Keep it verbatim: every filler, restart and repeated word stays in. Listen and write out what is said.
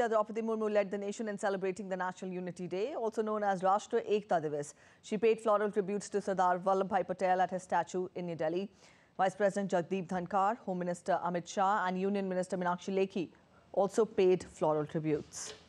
India, Droupadi Murmu led the nation in celebrating the National Unity Day, also known as Rashtra Ekta Divas. She paid floral tributes to Sardar Vallabhbhai Patel at his statue in New Delhi. Vice President Jagdeep Dhankar, Home Minister Amit Shah and Union Minister Meenakshi Lekhi also paid floral tributes.